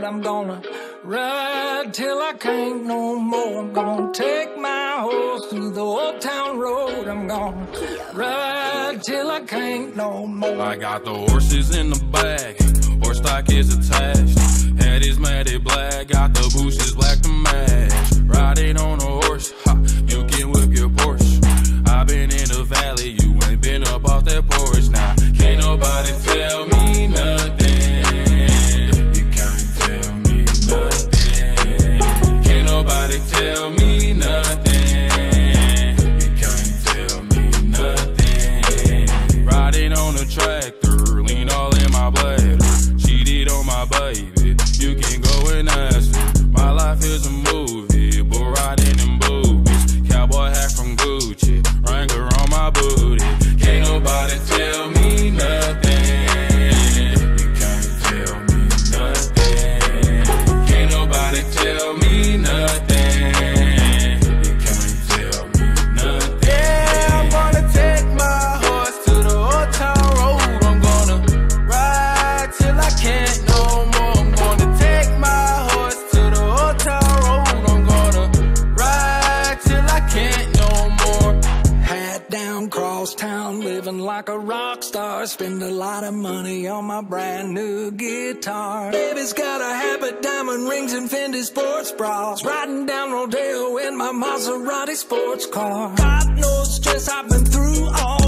I'm gonna ride till I can't no more. I'm gonna take my horse through the old town road. I'm gonna ride till I can't no more. I got the horses in the bag, horse stock is attached. Head is matted black, got the bushes black to match. Riding on a horse, ha, you can whip your Porsche. I've been in the valley, you ain't been up off that porch. Now, can't nobody tell me nothing. You can't tell me nothing. Can't nobody tell me nothing. You can't tell me nothing. Riding on a tractor, lean all in my bladder. Cheated on my baby, you can go and ask her. My life is a movie, but riding in boobies. Cowboy hat from Gucci, Wrangler on my booty. Can't nobody tell me nothing. You can't tell me nothing. Can't nobody tell me nothing. You can't tell me nothing. Yeah, I'm gonna take my horse to the old town road. I'm gonna ride till I can't no more. I'm gonna take my horse to the old town road. I'm gonna ride till I can't no more. Hat down, cross town, living like a rock star. Spend a lot of money on my brand new guitar. Baby's got a habit, diamond rings and Fendi sports bras. Riding down Rodeo in my Maserati sports car. God knows stress I've been through all